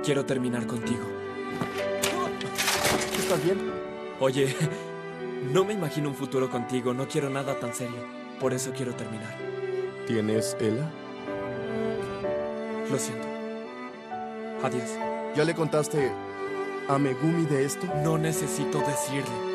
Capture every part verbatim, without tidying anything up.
Quiero terminar contigo. ¿Estás bien? Oye, no me imagino un futuro contigo. No quiero nada tan serio. Por eso quiero terminar. ¿Tienes Ela? Lo siento. Adiós. ¿Ya le contaste a Megumi de esto? No necesito decirle.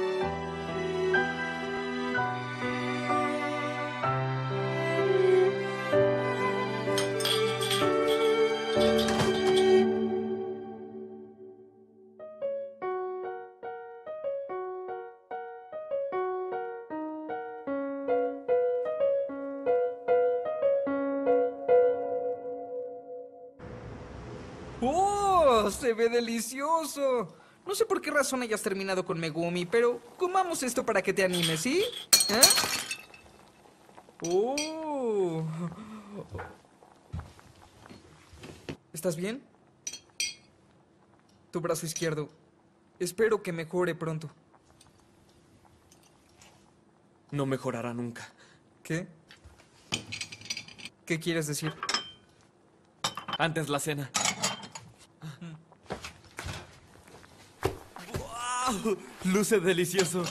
¡Oh! ¡Se ve delicioso! No sé por qué razón hayas terminado con Megumi, pero comamos esto para que te animes, ¿sí? ¿Eh? ¡Oh! ¿Estás bien? Tu brazo izquierdo. Espero que mejore pronto. No mejorará nunca. ¿Qué? ¿Qué quieres decir? Antes la cena. ¡Wow! Luce delicioso.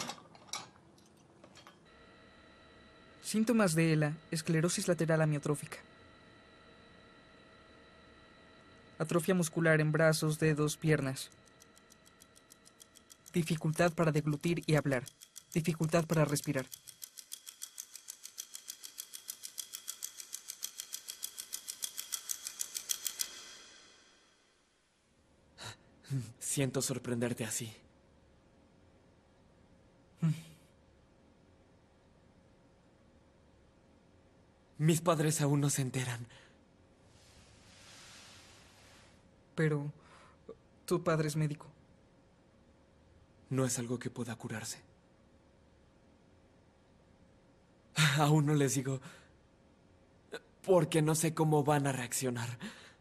Síntomas de ELA, esclerosis lateral amiotrófica. Atrofia muscular en brazos, dedos, piernas. Dificultad para deglutir y hablar. Dificultad para respirar. Siento sorprenderte así. Mis padres aún no se enteran. Pero tu padre es médico. No es algo que pueda curarse. Aún no les digo, porque no sé cómo van a reaccionar.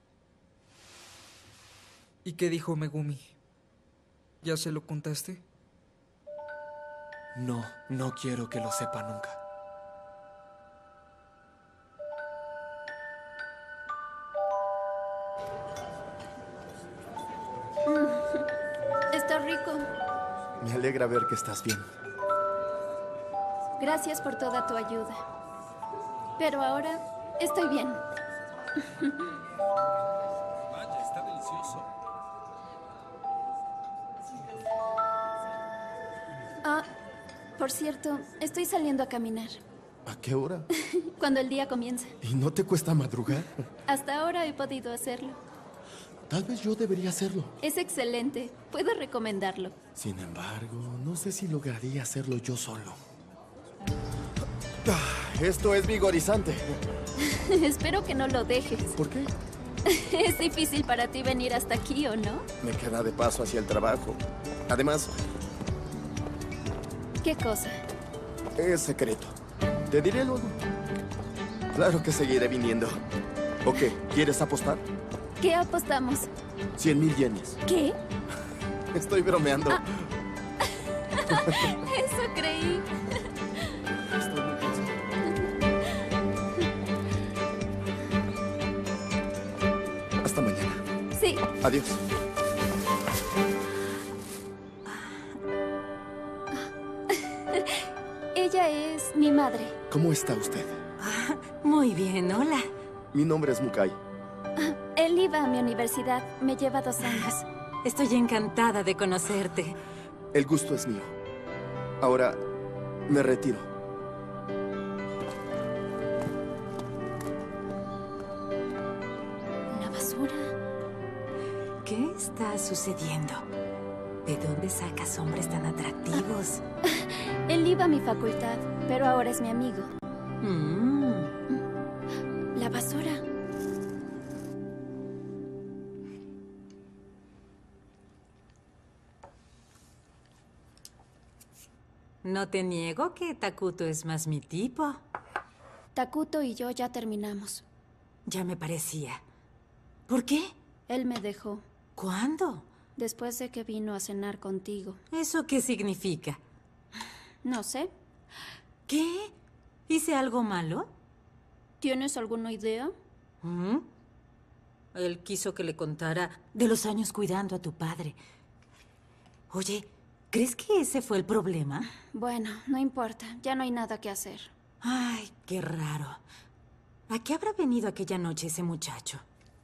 ¿Y qué dijo Megumi? ¿Ya se lo contaste? No, no quiero que lo sepa nunca. Está rico. Me alegra ver que estás bien. Gracias por toda tu ayuda. Pero ahora estoy bien. Vaya, está delicioso. Ah, por cierto, estoy saliendo a caminar. ¿A qué hora? Cuando el día comienza. ¿Y no te cuesta madrugar? Hasta ahora he podido hacerlo. Tal vez yo debería hacerlo. Es excelente. Puedo recomendarlo. Sin embargo, no sé si lograría hacerlo yo solo. Ah, esto es vigorizante. Espero que no lo dejes. ¿Por qué? Es difícil para ti venir hasta aquí, ¿o no? Me queda de paso hacia el trabajo. Además, ¿Qué cosa? es secreto. Te diré luego. Claro que seguiré viniendo. ¿O qué? ¿Quieres apostar? ¿Qué apostamos? Cien mil yenes. ¿Qué? Estoy bromeando. Ah. Eso creí. Estoy muy cansado. Hasta mañana. Sí. Adiós. Ella es mi madre. ¿Cómo está usted? Ah, muy bien, hola. Mi nombre es Mukai. Él iba a mi universidad. Me lleva dos años. Estoy encantada de conocerte. El gusto es mío. Ahora, me retiro. ¿Una basura? ¿Qué está sucediendo? ¿De dónde sacas hombres tan atractivos? Él iba a mi facultad, pero ahora es mi amigo. Mm. La basura. No te niego que Takuto es más mi tipo. Takuto y yo ya terminamos. Ya me parecía. ¿Por qué? Él me dejó, ¿Cuándo? después de que vino a cenar contigo. ¿Eso qué significa? No sé. ¿Qué? ¿Hice algo malo? ¿Tienes alguna idea? ¿Mm? Él quiso que le contara de los años cuidando a tu padre. Oye, ¿crees que ese fue el problema? Bueno, no importa. Ya no hay nada que hacer. Ay, qué raro. ¿A qué habrá venido aquella noche ese muchacho?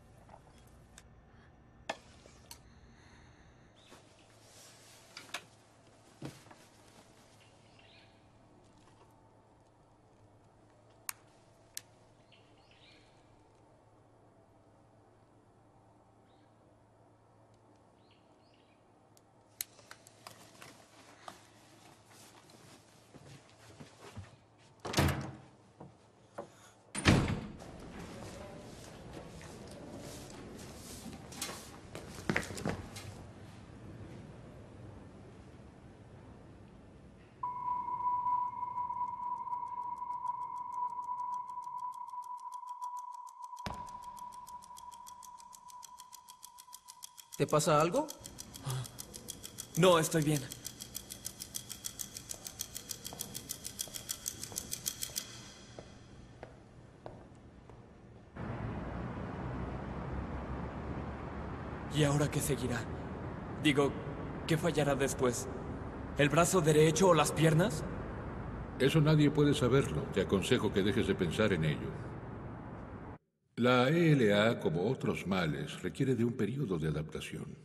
¿Te pasa algo? No, estoy bien. ¿Y ahora qué seguirá? Digo, ¿qué fallará después? ¿El brazo derecho o las piernas? Eso nadie puede saberlo. Te aconsejo que dejes de pensar en ello. La E L A, como otros males, requiere de un periodo de adaptación.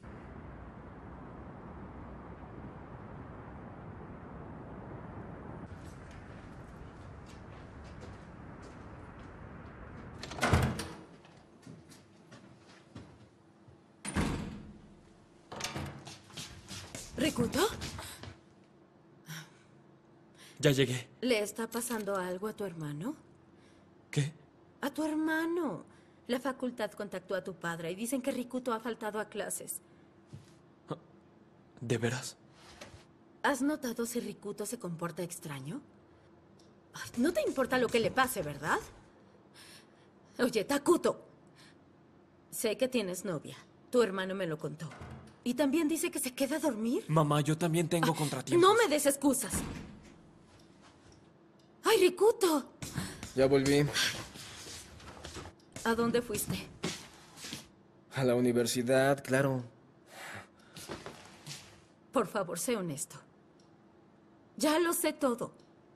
¿Rikuto? Ya llegué. ¿Le está pasando algo a tu hermano? ¿Qué? A tu hermano. La facultad contactó a tu padre y dicen que Rikuto ha faltado a clases. ¿De veras? ¿Has notado si Rikuto se comporta extraño? Ay, no te importa lo que le pase, ¿verdad? Oye, Takuto. Sé que tienes novia. Tu hermano me lo contó. Y también dice que se queda a dormir. Mamá, yo también tengo contratiempos. No me des excusas. ¡Ay, Rikuto! Ya volví. ¿A dónde fuiste? A la universidad, claro. Por favor, sé honesto. Ya lo sé todo.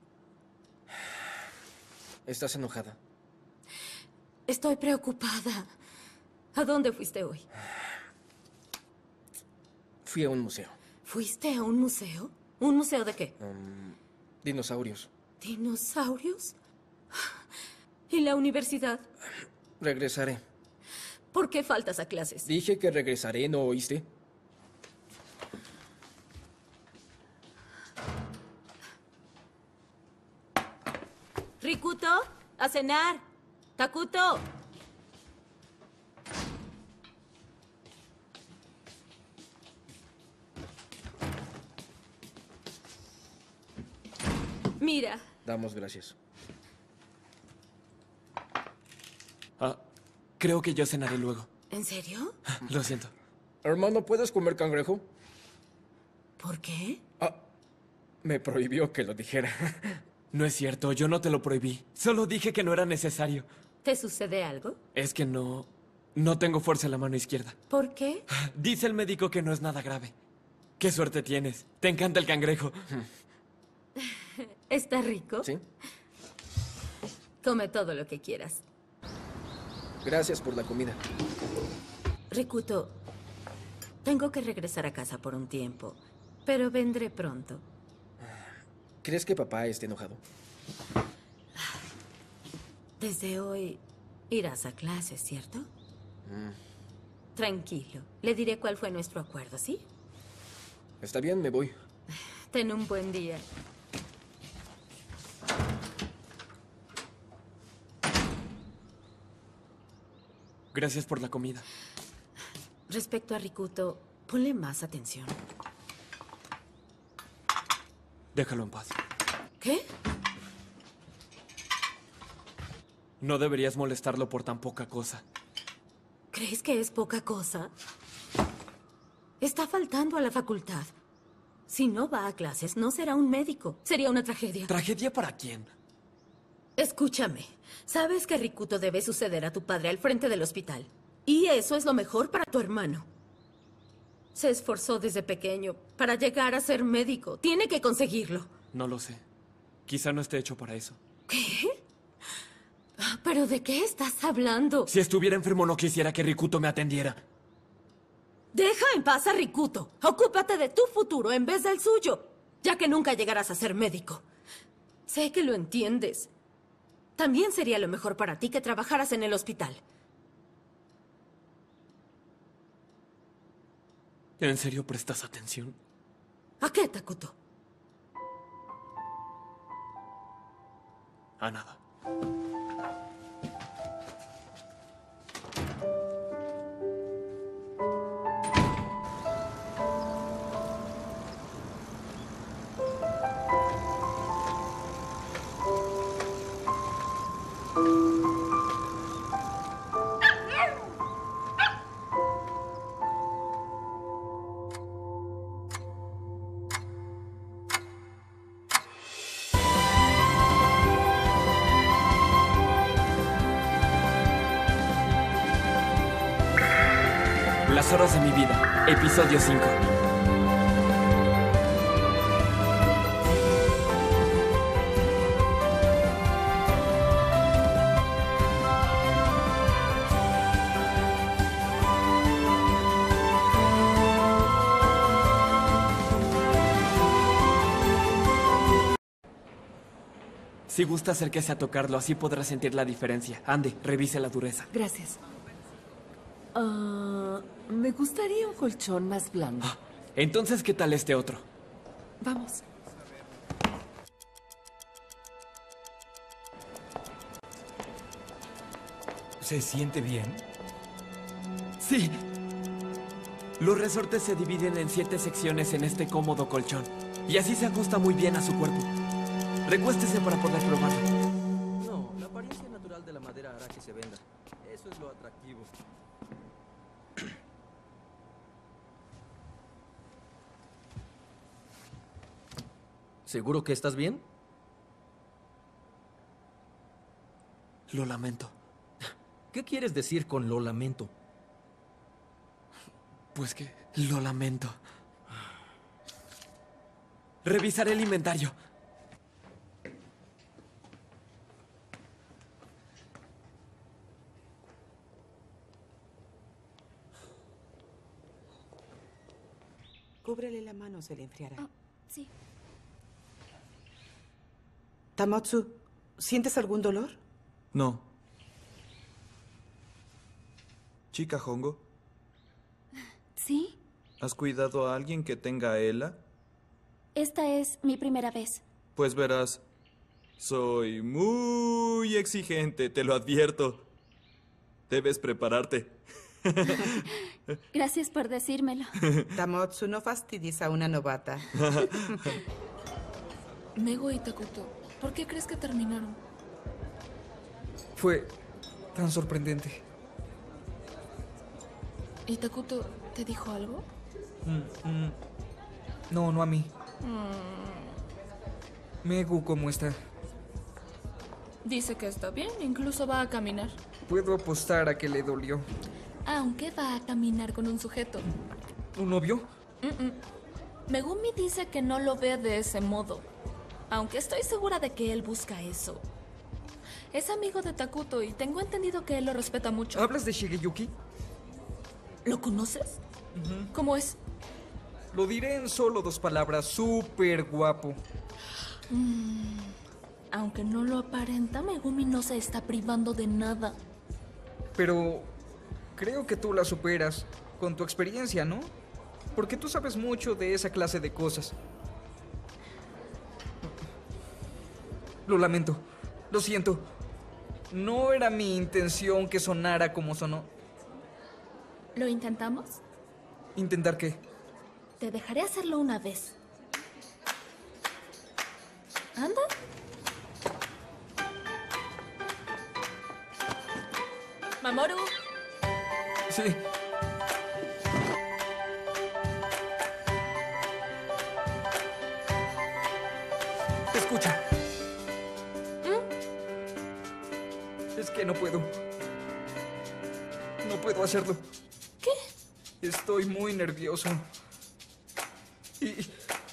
¿Estás enojada? Estoy preocupada. ¿A dónde fuiste hoy? Fui a un museo. ¿Fuiste a un museo? ¿Un museo de qué? Um, dinosaurios. ¿Dinosaurios? ¿Y la universidad? Regresaré. ¿Por qué faltas a clases? Dije que regresaré, ¿no oíste? Rikuto, a cenar. Takuto. Mira. Damos gracias. Ah, creo que yo cenaré luego. ¿En serio? Lo siento. Hermano, ¿puedes comer cangrejo? ¿Por qué? Ah, me prohibió que lo dijera. No es cierto, yo no te lo prohibí. Solo dije que no era necesario. ¿Te sucede algo? Es que no... No tengo fuerza en la mano izquierda. ¿Por qué? Dice el médico que no es nada grave. Qué suerte tienes. Te encanta el cangrejo. ¿Está rico? ¿Sí? Come todo lo que quieras. Gracias por la comida. Rikuto, tengo que regresar a casa por un tiempo, pero vendré pronto. ¿Crees que papá esté enojado? Desde hoy irás a clases, ¿cierto? Mm. Tranquilo. Le diré cuál fue nuestro acuerdo, ¿sí? Está bien, me voy. Ten un buen día. Gracias por la comida. Respecto a Rikuto, ponle más atención. Déjalo en paz. ¿Qué? No deberías molestarlo por tan poca cosa. ¿Crees que es poca cosa? Está faltando a la facultad. Si no va a clases, no será un médico. Sería una tragedia. ¿Tragedia para quién? Escúchame. ¿Sabes que Rikuto debe suceder a tu padre al frente del hospital? Y eso es lo mejor para tu hermano. Se esforzó desde pequeño para llegar a ser médico. Tiene que conseguirlo. No lo sé. Quizá no esté hecho para eso. ¿Qué? ¿Pero de qué estás hablando? Si estuviera enfermo no quisiera que Rikuto me atendiera. Deja en paz a Rikuto. Ocúpate de tu futuro en vez del suyo, ya que nunca llegarás a ser médico. Sé que lo entiendes. También sería lo mejor para ti que trabajaras en el hospital. ¿En serio prestas atención? ¿A qué, Takuto? A nada. Las horas de mi vida, episodio cinco. Si gusta acérquese a tocarlo, así podrá sentir la diferencia. Ande, revise la dureza. Gracias. Ah, me gustaría un colchón más blando. Ah, entonces, ¿qué tal este otro? Vamos. ¿Se siente bien? Sí. Los resortes se dividen en siete secciones en este cómodo colchón. Y así se ajusta muy bien a su cuerpo. Recuéstese para poder probarlo. No, la apariencia natural de la madera hará que se venda. Eso es lo atractivo. ¿Seguro que estás bien? Lo lamento. ¿Qué quieres decir con lo lamento? Pues que lo lamento. Revisaré el inventario. Cúbrele la mano, se le enfriará. Oh, sí. Tamotsu, ¿sientes algún dolor? No. Chica Hongo, ¿Sí? ¿has cuidado a alguien que tenga ELA? Esta es mi primera vez. Pues verás, soy muy exigente, te lo advierto. Debes prepararte. Gracias por decírmelo. Tamotsu, no fastidies a una novata. Mego y Takuto, ¿por qué crees que terminaron? Fue tan sorprendente. ¿Y Takuto te dijo algo? Mm, mm. No, no a mí. Mm. Megu, ¿cómo está? Dice que está bien, incluso va a caminar. Puedo apostar a que le dolió. Aunque va a caminar con un sujeto. ¿Un novio? Mm-mm. Megumi dice que no lo ve de ese modo. Aunque estoy segura de que él busca eso. Es amigo de Takuto y tengo entendido que él lo respeta mucho. ¿Hablas de Shigeyuki? ¿Lo conoces? Uh-huh. ¿Cómo es? Lo diré en solo dos palabras. Súper guapo. Mm. Aunque no lo aparenta, Megumi no se está privando de nada. Pero creo que tú la superas con tu experiencia, ¿no? Porque tú sabes mucho de esa clase de cosas. Lo lamento. Lo siento. No era mi intención que sonara como sonó. ¿Lo intentamos? ¿Intentar qué? Te dejaré hacerlo una vez. Anda. Mamoru. Sí. Escucha. ¿Mm? Es que no puedo. No puedo hacerlo. ¿Qué? Estoy muy nervioso. Y...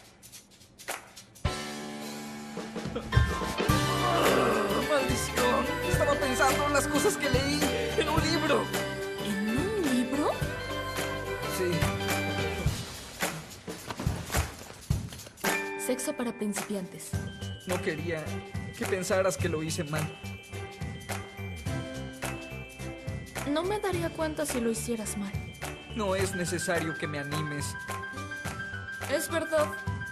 ¡Maldición! Estaba pensando en las cosas que leí en un libro. ¿En un libro? Sí. Sexo para principiantes. No quería que pensaras que lo hice mal. No me daría cuenta si lo hicieras mal. No es necesario que me animes. Es verdad.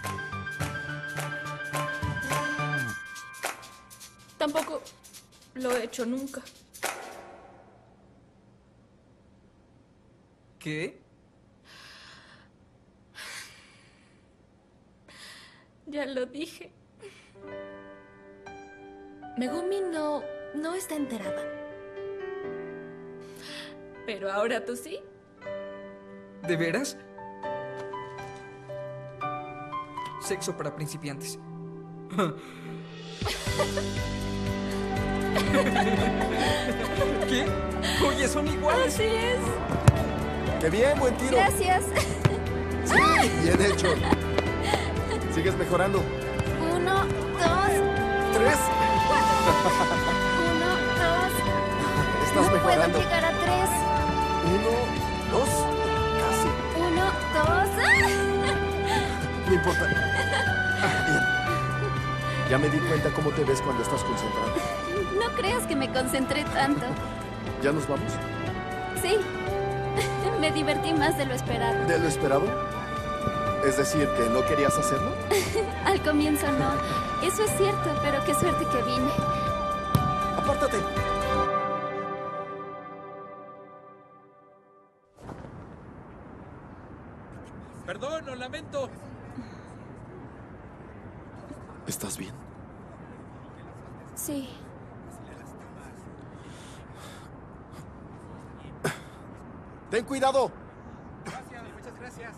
Tampoco lo he hecho nunca. ¿Qué? Ya lo dije. Megumi no, no está enterada. Pero ahora tú sí. ¿De veras? Sexo para principiantes. ¿Qué? Oye, son iguales. Así es. ¡Qué bien, buen tiro! Gracias. Sí, bien hecho. Sigues mejorando. Uno, dos, Tres. uno, dos. Estás no mejorando. puedo llegar a tres. Uno, dos, casi. Uno, dos. No importa. Bien. Ya me di cuenta cómo te ves cuando estás concentrado. No creas que me concentré tanto. ¿Ya nos vamos? Sí. Me divertí más de lo esperado. ¿De lo esperado? Es decir, que no querías hacerlo. Al comienzo no. Eso es cierto, pero qué suerte que vine. Apártate. Perdón, lo lamento. ¿Estás bien? Sí. ¡Ten cuidado! Gracias, muchas gracias.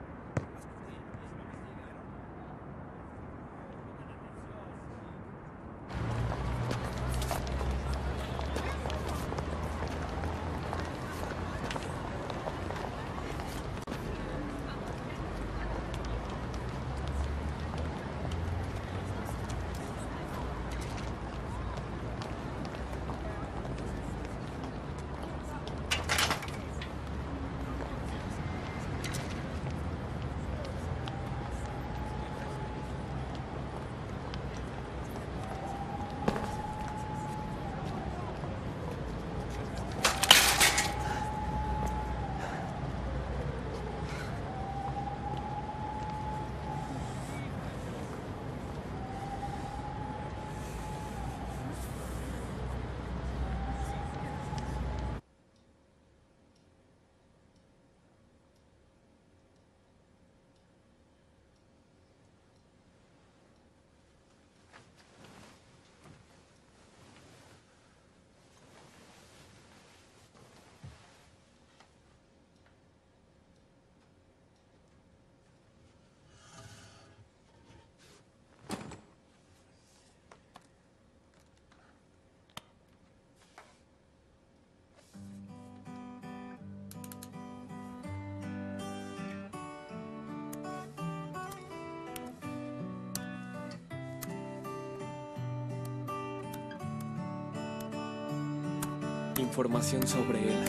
Información sobre él.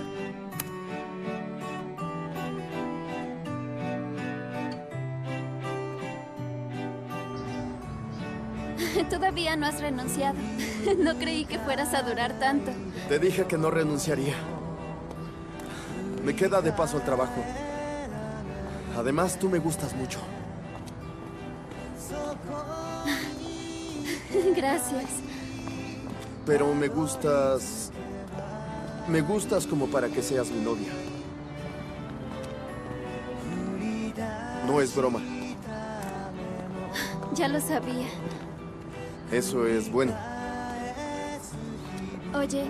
Todavía no has renunciado. No creí que fueras a durar tanto. Te dije que no renunciaría. Me queda de paso el trabajo. Además, tú me gustas mucho. Gracias. Pero me gustas... Me gustas como para que seas mi novia. No es broma. Ya lo sabía. Eso es bueno. Oye.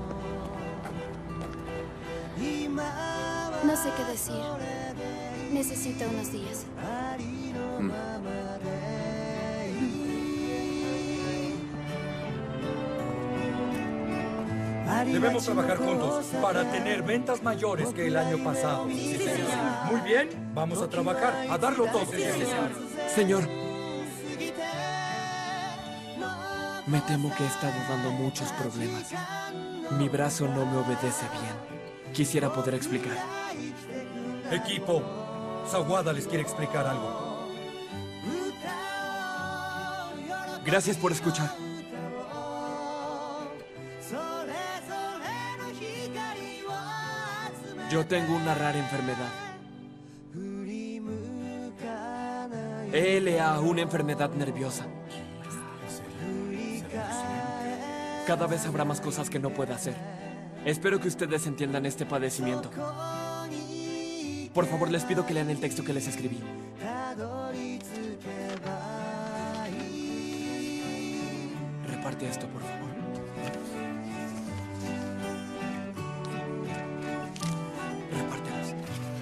No sé qué decir. Necesito unos días. Mm. Debemos trabajar juntos para tener ventas mayores que el año pasado. Sí, señor. Muy bien, vamos a trabajar, a darlo todo. Sí, señor. Señor. Me temo que he estado dando muchos problemas. Mi brazo no me obedece bien. Quisiera poder explicar. Equipo, Sawada les quiere explicar algo. Gracias por escuchar. Yo tengo una rara enfermedad. E L A, una enfermedad nerviosa. Cada vez habrá más cosas que no pueda hacer. Espero que ustedes entiendan este padecimiento. Por favor, les pido que lean el texto que les escribí. Reparte esto, por favor. Repártelos.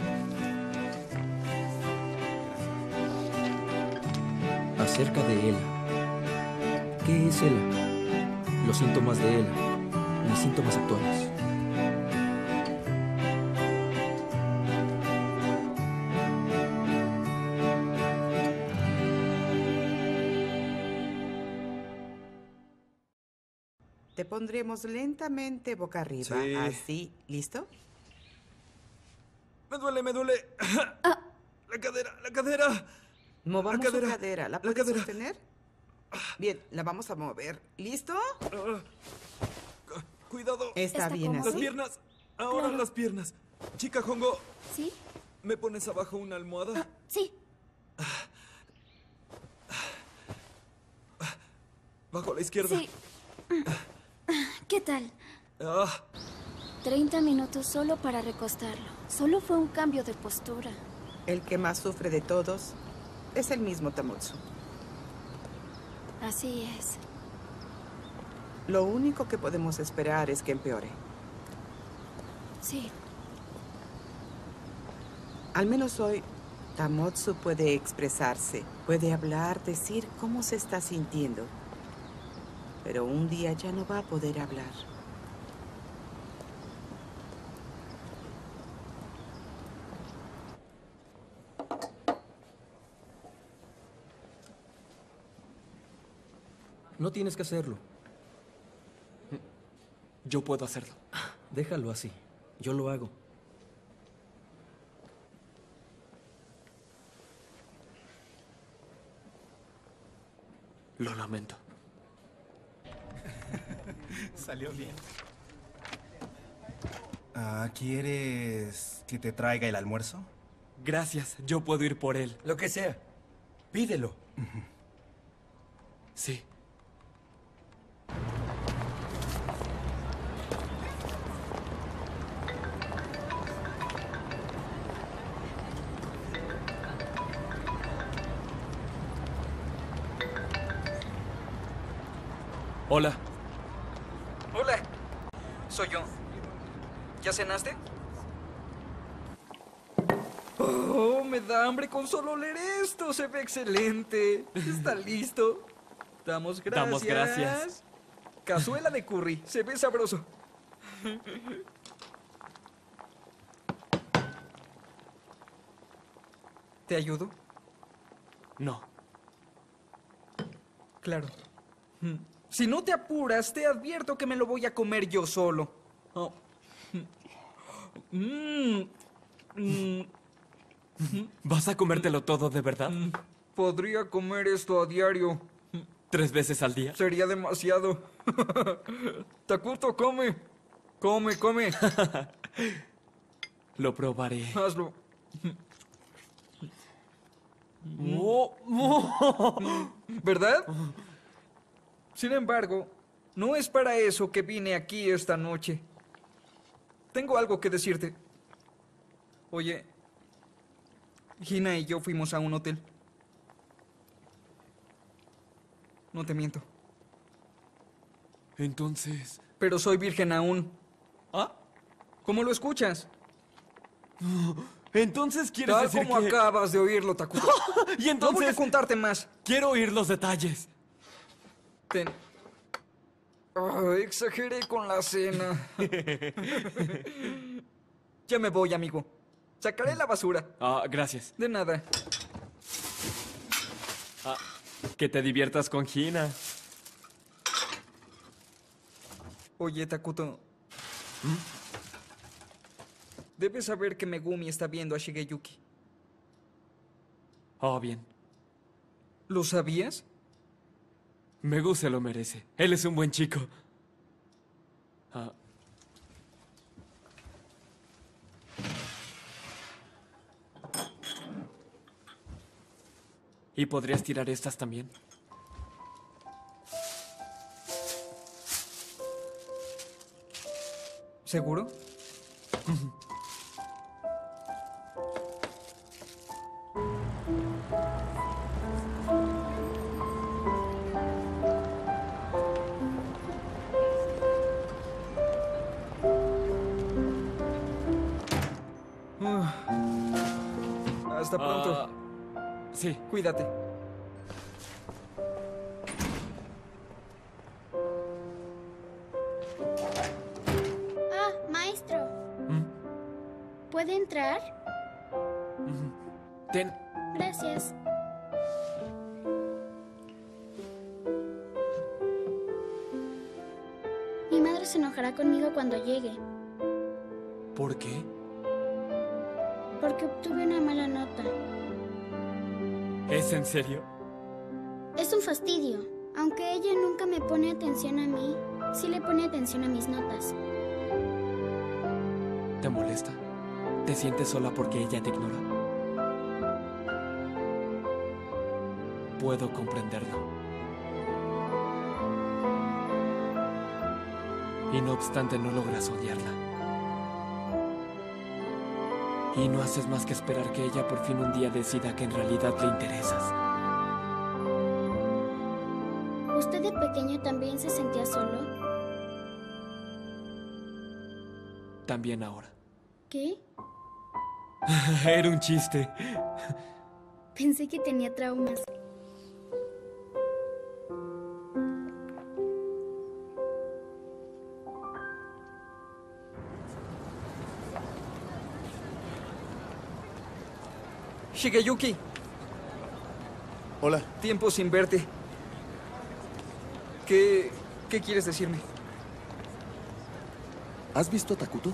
Acerca de ELA. ¿Qué es ELA? Los síntomas de ELA. Mis síntomas actuales. Te pondremos lentamente boca arriba. Sí. Así. ¿Listo? Me duele, me duele. La cadera, la cadera. Movamos La cadera, su cadera. ¿La la puedes cadera. sostener? Bien, la vamos a mover. ¿Listo? Cuidado. Está ¿Está bien cómodo? Las así. piernas. Ahora Claro. las piernas. Chica Hongo, ¿Sí? ¿me pones abajo una almohada? Sí. Bajo a la izquierda. Sí. ¿Qué tal? Ah, treinta minutos solo para recostarlo. Solo fue un cambio de postura. El que más sufre de todos es el mismo Tamotsu. Así es. Lo único que podemos esperar es que empeore. Sí. Al menos hoy, Tamotsu puede expresarse, puede hablar, decir cómo se está sintiendo. Pero un día ya no va a poder hablar. No tienes que hacerlo. Yo puedo hacerlo. Déjalo así. Yo lo hago. Lo lamento. Salió bien. Ah, ¿quieres que te traiga el almuerzo? Gracias, yo puedo ir por él. Lo que sea. Pídelo. Sí. Hola. Hola. Soy yo. ¿Ya cenaste? Oh, me da hambre con solo leer esto. Se ve excelente. ¿Está listo? Damos gracias. Damos gracias. Cazuela de curry. Se ve sabroso. ¿Te ayudo? No. Claro. Mm. Si no te apuras, te advierto que me lo voy a comer yo solo. Oh. Mm. Mm. ¿Vas a comértelo todo de verdad? Podría comer esto a diario. ¿Tres veces al día? Sería demasiado. Takuto, come. Come, come. Lo probaré. Hazlo. ¿Verdad? Sin embargo, no es para eso que vine aquí esta noche. Tengo algo que decirte. Oye, Hina y yo fuimos a un hotel. No te miento. Entonces... Pero soy virgen aún. ¿Ah? ¿Cómo lo escuchas? Entonces quieres Tal decir como que... acabas de oírlo, Takuto. Y entonces... No voy a contarte más. Quiero oír los detalles. Ten. Oh, exageré con la cena. Ya me voy, amigo. Sacaré la basura. Ah, gracias. De nada. Ah, que te diviertas con Hina. Oye, Takuto. ¿Mm? Debes saber que Megumi está viendo a Shigeyuki. Oh, bien. ¿Lo sabías? Megu se lo merece. Él es un buen chico. Ah. ¿Y podrías tirar estas también? ¿Seguro? Hasta pronto. Uh, sí. Cuídate. Ah, maestro. ¿Mm? ¿Puede entrar? Mm-hmm. Ten. Gracias. Mi madre se enojará conmigo cuando llegue, ¿Por qué? porque obtuve una mala nota. ¿Es en serio? Es un fastidio. Aunque ella nunca me pone atención a mí, sí le pone atención a mis notas. ¿Te molesta? ¿Te sientes sola porque ella te ignora? Puedo comprenderlo. Y no obstante no logras odiarla. Y no haces más que esperar que ella por fin un día decida que en realidad le interesas. ¿Usted de pequeño también se sentía solo? También ahora. ¿Qué? Era un chiste. Pensé que tenía traumas. Shigeyuki. Hola. Tiempo sin verte. ¿Qué, qué quieres decirme? ¿Has visto a Takuto?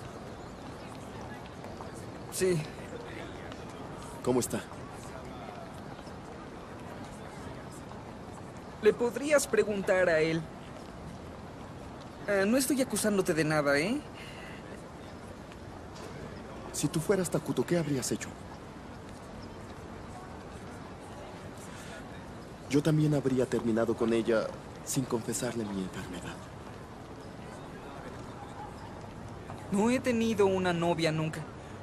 Sí. ¿Cómo está? Le podrías preguntar a él. Ah, no estoy acusándote de nada, ¿eh? Si tú fueras Takuto, ¿qué habrías hecho? Yo también habría terminado con ella sin confesarle mi enfermedad. No he tenido una novia nunca.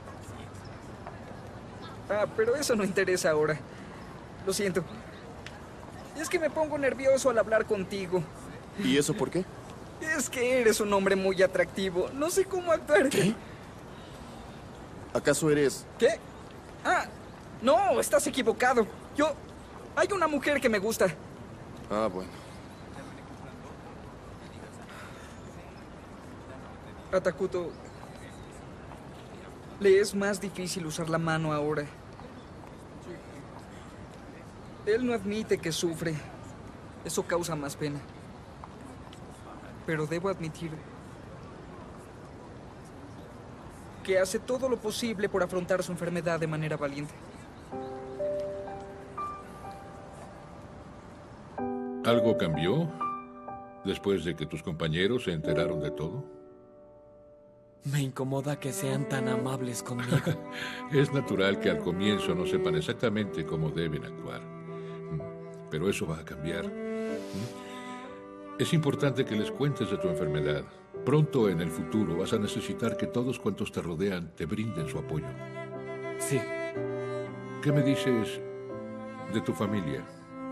Ah, pero eso no interesa ahora. Lo siento. Es que me pongo nervioso al hablar contigo. ¿Y eso por qué? Es que eres un hombre muy atractivo. No sé cómo actuar. ¿Qué? ¿Acaso eres...? ¿Qué? Ah, no, estás equivocado. Yo... Hay una mujer que me gusta. Ah, bueno. A Takuto le es más difícil usar la mano ahora. Él no admite que sufre. Eso causa más pena. Pero debo admitir que hace todo lo posible por afrontar su enfermedad de manera valiente. ¿Algo cambió después de que tus compañeros se enteraron de todo? Me incomoda que sean tan amables conmigo. Es natural que al comienzo no sepan exactamente cómo deben actuar. Pero eso va a cambiar. Es importante que les cuentes de tu enfermedad. Pronto en el futuro vas a necesitar que todos cuantos te rodean te brinden su apoyo. Sí. ¿Qué me dices de tu familia?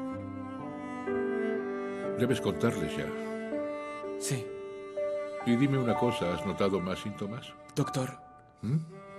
Debes contarles ya. Sí. Y dime una cosa, ¿has notado más síntomas? Doctor. ¿Mm?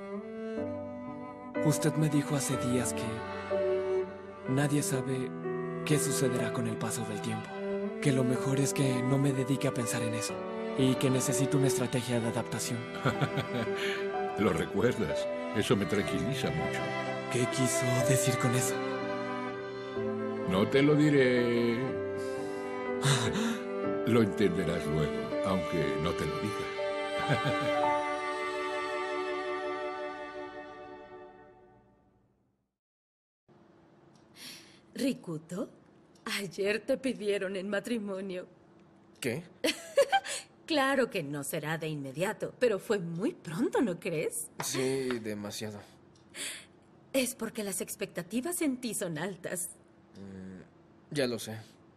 Usted me dijo hace días que nadie sabe qué sucederá con el paso del tiempo. que lo mejor es que no me dedique a pensar en eso y que necesito una estrategia de adaptación. ¿Lo recuerdas? Eso me tranquiliza mucho. ¿Qué quiso decir con eso? No te lo diré. Lo entenderás luego, aunque no te lo diga. Rikuto, ayer te pidieron en matrimonio. ¿Qué? Claro que no será de inmediato, pero fue muy pronto, ¿no crees? Sí, demasiado. Es porque las expectativas en ti son altas. Mm, ya lo sé.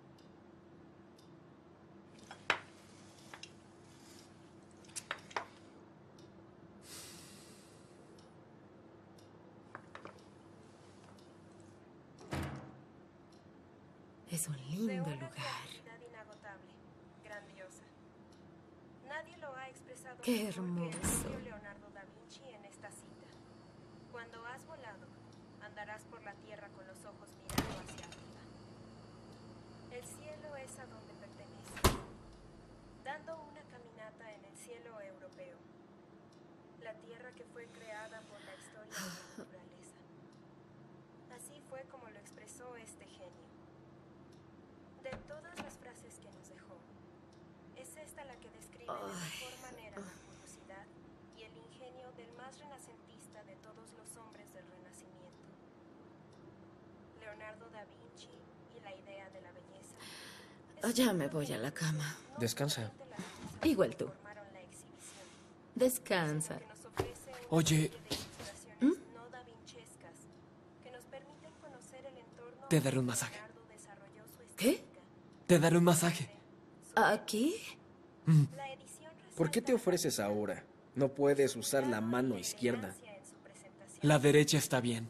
Es un lindo lugar. Inagotable, grandiosa. Nadie lo ha expresado Qué mejor que el hermoso. propio Leonardo da Vinci en esta cita. Cuando has volado, andarás por la tierra con los ojos mirando hacia arriba. El cielo es a donde pertenece. Dando una caminata en el cielo europeo. La tierra que fue creada por la historia de la naturaleza. Así fue como lo expresó este genio. De todas las frases que nos dejó, es esta la que describe de mejor manera la curiosidad y el ingenio del más renacentista de todos los hombres del Renacimiento. Leonardo da Vinci y la idea de la belleza. Oh, ya me voy a la cama. Descansa. Igual tú. Descansa. Oye, No da vinchescas que nos permiten conocer el entorno. te daré un masaje. ¿Qué? Te daré un masaje. ¿Aquí? Mm. ¿Por qué te ofreces ahora? No puedes usar la mano izquierda. La derecha está bien.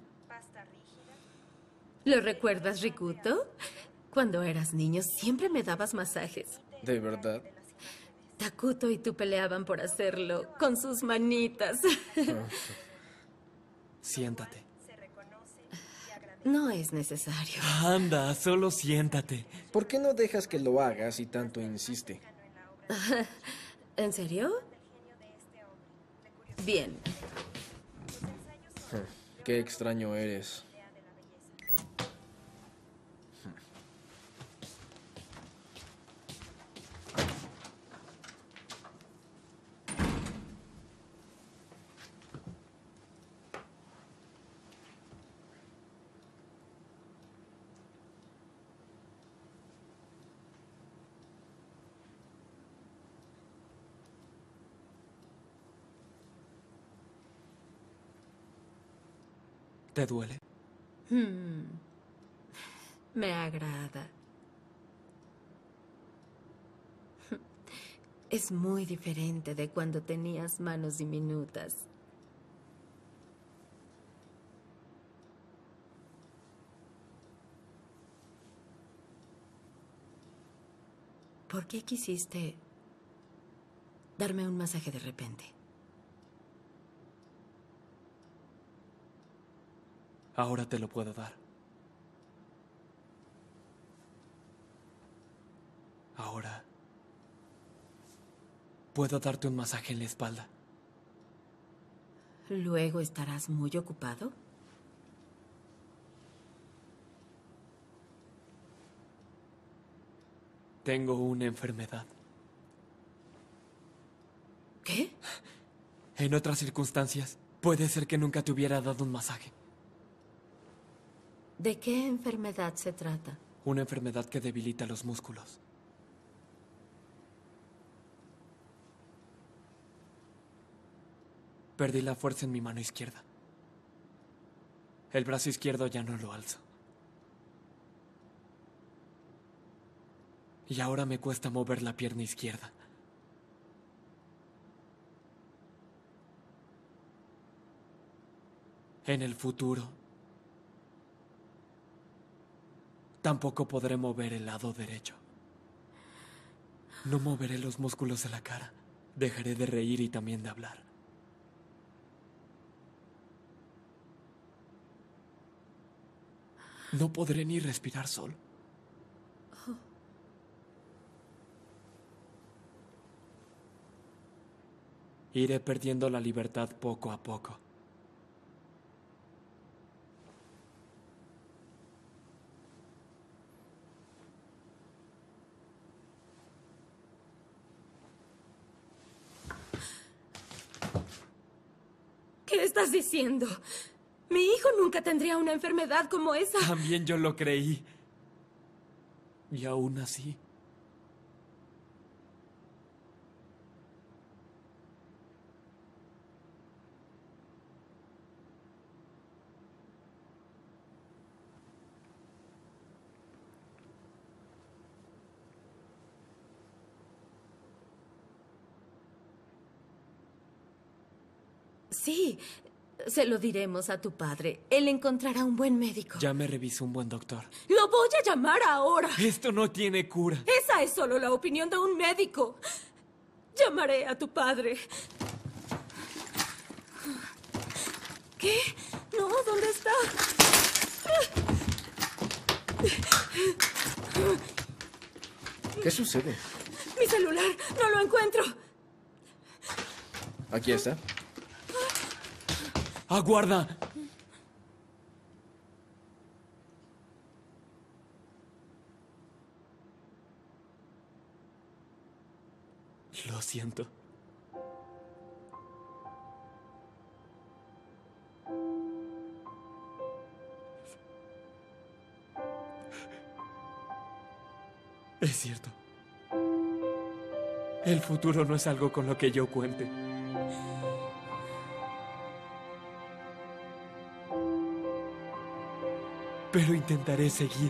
¿Lo recuerdas, Rikuto? Cuando eras niño siempre me dabas masajes. ¿De verdad? Takuto y tú peleaban por hacerlo con sus manitas. Siéntate. No es necesario. Anda, solo siéntate. ¿Por qué no dejas que lo haga si tanto insiste? ¿En serio? Bien. Qué extraño eres. ¿Te duele? Hmm. Me agrada. Es muy diferente de cuando tenías manos diminutas. ¿Por qué quisiste darme un masaje de repente? Ahora te lo puedo dar. Ahora puedo darte un masaje en la espalda. ¿Luego estarás muy ocupado? Tengo una enfermedad. ¿Qué? En otras circunstancias, puede ser que nunca te hubiera dado un masaje. ¿De qué enfermedad se trata? Una enfermedad que debilita los músculos. Perdí la fuerza en mi mano izquierda. El brazo izquierdo ya no lo alzo. Y ahora me cuesta mover la pierna izquierda. En el futuro, tampoco podré mover el lado derecho. No moveré los músculos de la cara. Dejaré de reír y también de hablar. No podré ni respirar solo. Iré perdiendo la libertad poco a poco. ¿Qué estás diciendo? Mi hijo nunca tendría una enfermedad como esa. También yo lo creí. Y aún así... Sí, se lo diremos a tu padre. Él encontrará un buen médico. Ya me revisó un buen doctor. ¡Lo voy a llamar ahora! Esto no tiene cura. Esa es solo la opinión de un médico. Llamaré a tu padre. ¿Qué? No, ¿dónde está? ¿Qué sucede? Mi celular, no lo encuentro. Aquí está. ¡Aguarda! Lo siento. Es cierto. El futuro no es algo con lo que yo cuente. Pero intentaré seguir.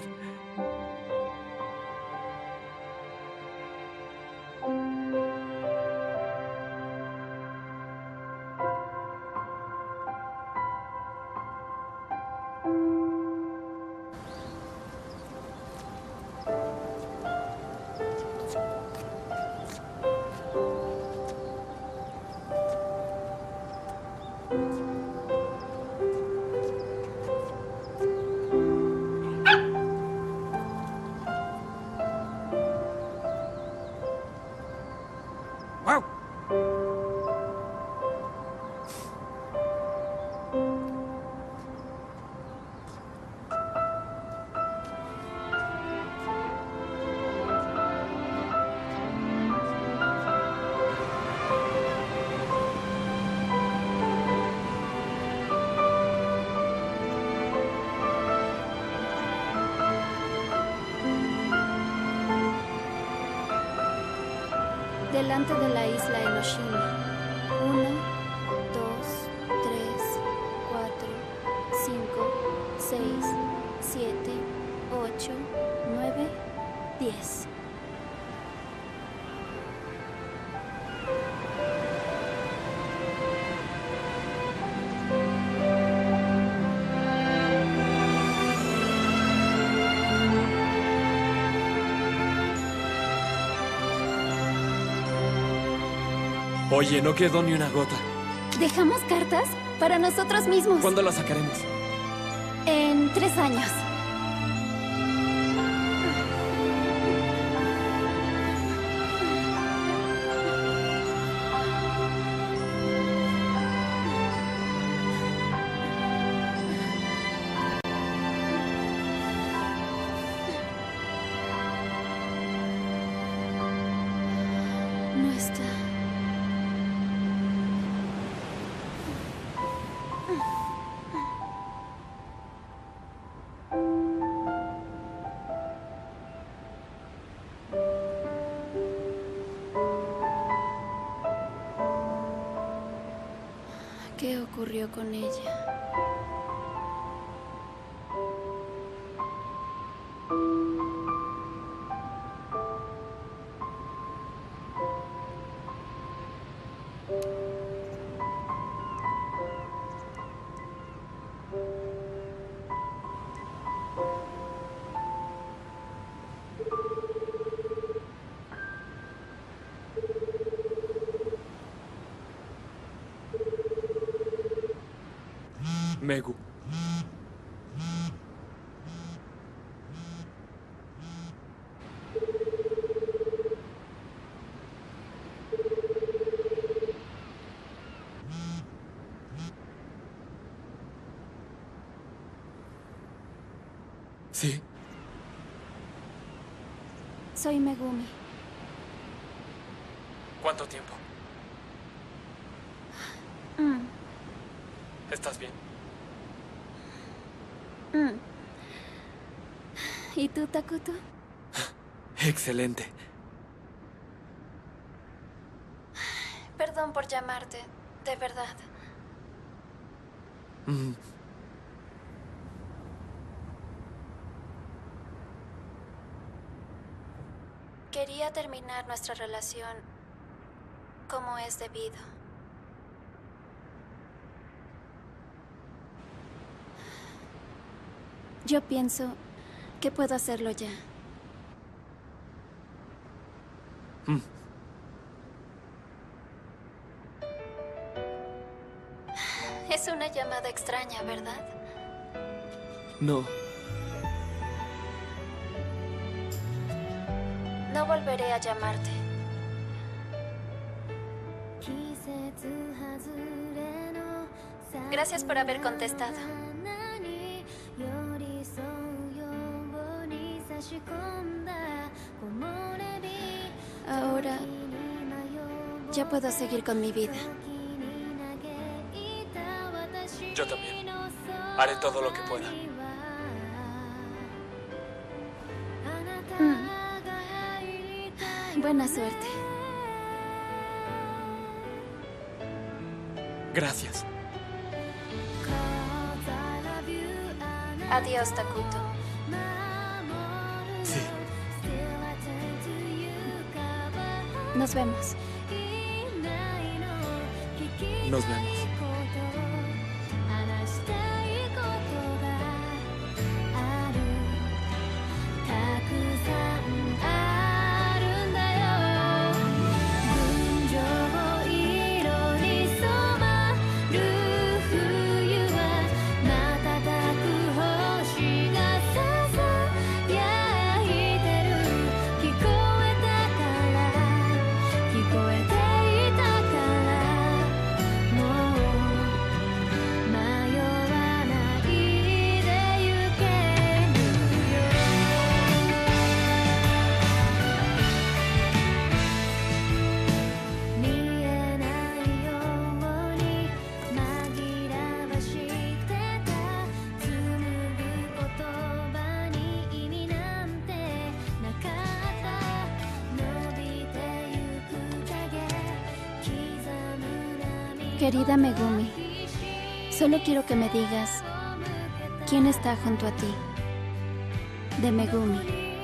Delante de la isla Enoshima. Uno, dos, tres, cuatro, cinco, seis, siete, ocho, nueve, diez. Oye, no quedó ni una gota. ¿Dejamos cartas? Para nosotros mismos. ¿Cuándo las sacaremos? En tres años. No está. ¿Qué ocurrió con ella? Megu. Sí. Soy Megumi. ¿Cuánto tiempo? Mm, ¿Estás bien? mm. ¿Y tú, Takuto? Excelente. Perdón por llamarte, de verdad. Mm. Quería terminar nuestra relación como es debido. Yo pienso que puedo hacerlo ya. Mm. Es una llamada extraña, ¿verdad? No. No volveré a llamarte. Gracias por haber contestado. Ahora ya puedo seguir con mi vida. Yo también. Haré todo lo que pueda. Mm. Buena suerte. Gracias. Adiós, Takuto. Sí. Nos vemos. Nos vemos. Querida Megumi, solo quiero que me digas quién está junto a ti. De Megumi.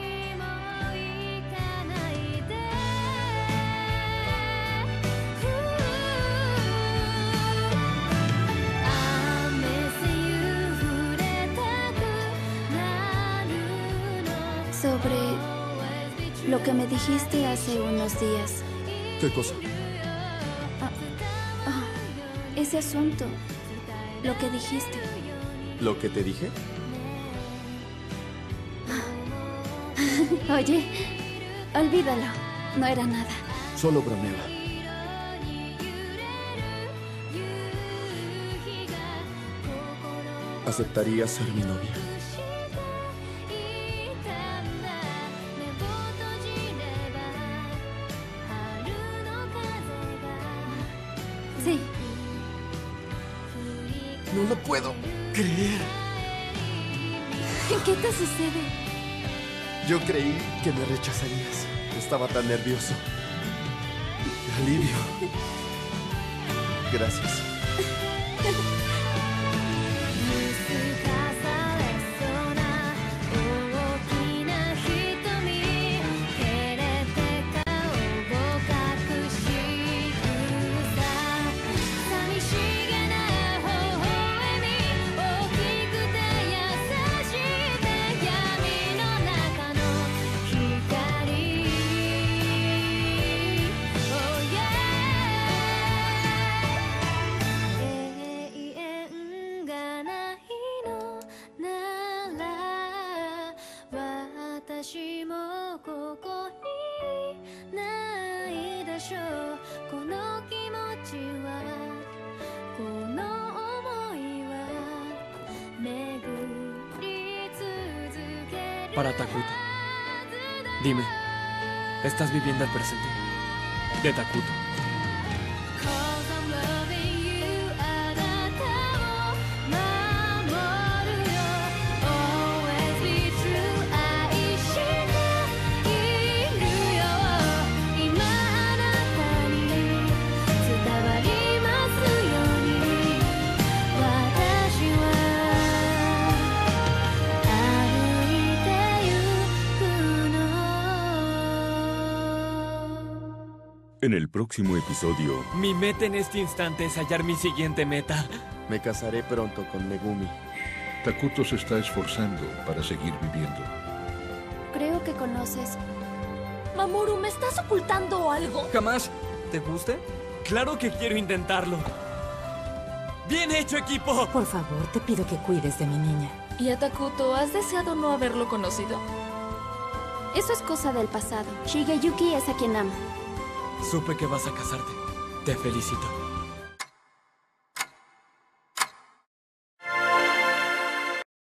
Sobre lo que me dijiste hace unos días. ¿Qué cosa? Ese asunto, lo que dijiste. ¿Lo que te dije? Oye, olvídalo. No era nada. Solo bromeaba. ¿Aceptarías ser mi novia? Sí. No lo puedo creer. ¿Qué te sucede? Yo creí que me rechazarías. Estaba tan nervioso. Alivio. Gracias. para Takuto. Dime, ¿estás viviendo el presente de Takuto? En el próximo episodio... Mi meta en este instante es hallar mi siguiente meta. Me casaré pronto con Megumi. Takuto se está esforzando para seguir viviendo. Creo que conoces. Mamoru, ¿me estás ocultando algo? ¿Jamás te gusta? Claro que quiero intentarlo. ¡Bien hecho, equipo! Por favor, te pido que cuides de mi niña. ¿Y a Takuto has deseado no haberlo conocido? Eso es cosa del pasado. Shigeyuki es a quien amo. Supe que vas a casarte. Te felicito.